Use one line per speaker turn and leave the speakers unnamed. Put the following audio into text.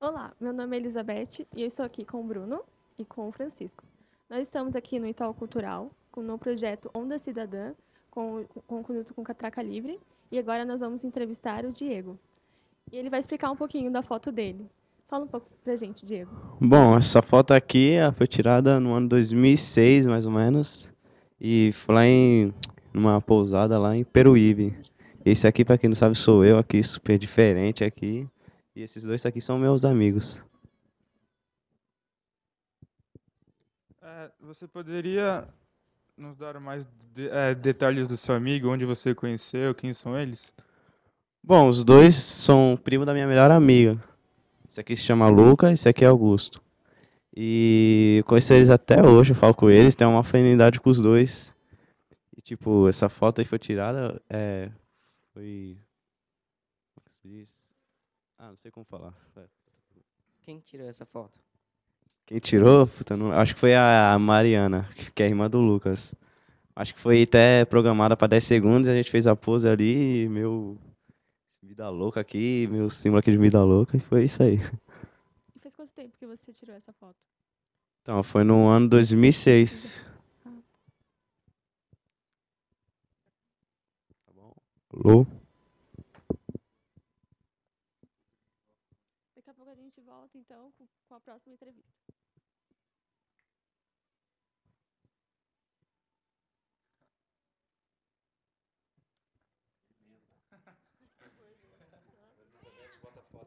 Olá, meu nome é Elizabeth e eu estou aqui com o Bruno e com o Francisco. Nós estamos aqui no Itaú Cultural, no projeto Onda Cidadã, junto com Catraca Livre, e agora nós vamos entrevistar o Diego. E ele vai explicar um pouquinho da foto dele. Fala um pouco pra gente, Diego.
Bom, essa foto aqui ela foi tirada no ano 2006, mais ou menos, e foi lá numa pousada lá em Peruíbe. Esse aqui, pra quem não sabe, sou eu aqui, super diferente aqui, e esses dois aqui são meus amigos.
Você poderia nos dar mais detalhes do seu amigo, onde você o conheceu, quem são eles?
Bom, os dois são primo da minha melhor amiga. Esse aqui se chama Luca, esse aqui é Augusto. E eu conheço eles até hoje, eu falo com eles, tenho uma afinidade com os dois. E tipo, essa foto aí foi tirada, foi... Como é que se diz? Ah, não sei como falar.
Quem tirou essa foto?
Quem tirou? Puta, acho que foi a Mariana, que é a irmã do Lucas. Acho que foi até programada para 10 segundos e a gente fez a pose ali, meu vida louca aqui, meu símbolo aqui de vida louca, e foi isso aí.
E faz quanto tempo que você tirou essa foto?
Então, foi no ano 2006.
Ah,
Tá bom? Alô?
daqui a pouco a gente volta, então, com a próxima entrevista.